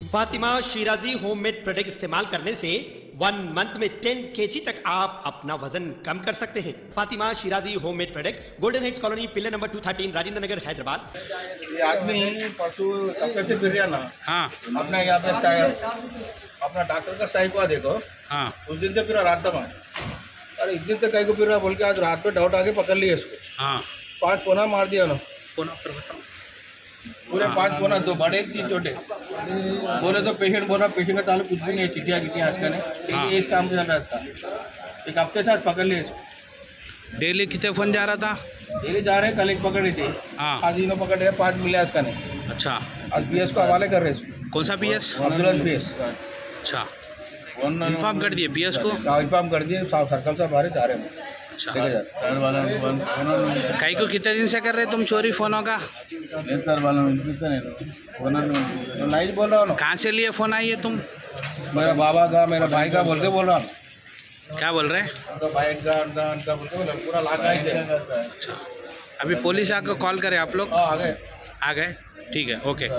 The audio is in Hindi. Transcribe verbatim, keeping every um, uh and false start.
फातिमा शिराजी होममेड प्रोडक्ट इस्तेमाल करने से वन मंथ में टेन केजी तक आप अपना वजन कम कर सकते हैं। Fatima Shirazi homemade product, golden heights colony, pillar number two thirteen, Rajendra Nagar, Hyderabad. ये आदमी परसों कब से फिर रहा ना। हाँ। अपना यहाँ पे स्टाइल, अपना डॉक्टर का स्टाइल को देखो। हाँ। उस दिन से फिर रात में, अरे इस दिन से कहीं को फिर रहा बोल के आज रात में डाउट आके पकड़ लिया इसको। हाँ। पांच फोना मार दिया ना। फोना पर बताओ। पूरे हाँ। पांच फोना, दो बड़े तीन छोटे। बोले तो पेशेंट बोला पेशेंट का चालू कुछ भी नहीं, चिटिया गिटिया आज का नहीं। इस काम से चल रहा है इसका। एक हफ्ते साथ पकड़ लिया इसको। डेली कितने फोन जा रहा था? डेली जा रहे हैं, कल एक पकड़ी थी। हाँ। आज इन्हों पकड़ लिया, पाँच मिले इसका नहीं। अच्छा। आज पी एस को हवाले कर रहे हैं। कौन सा P S? Abdul P S. अच्छा, इन्फॉर्म कर दिए पी एस को? इन्फॉर्म कर दिए, सर्कल से बाहर जा रहे हैं। कई को कितने दिन से कर रहे तुम चोरी फोनों का? सर वाला नहीं बोल रहा हूँ। कहाँ से लिए फोन आई है तुम? मेरा बाबा का, मेरा भाई का बोल के बोल रहा हूँ। क्या बोल रहे हैं? तो भाई का उनका उनका बोल के पूरा लागा ही थे। अच्छा, अभी पुलिस आकर कॉल करे आप लोग? आ गए आ गए ठीक है, ओके।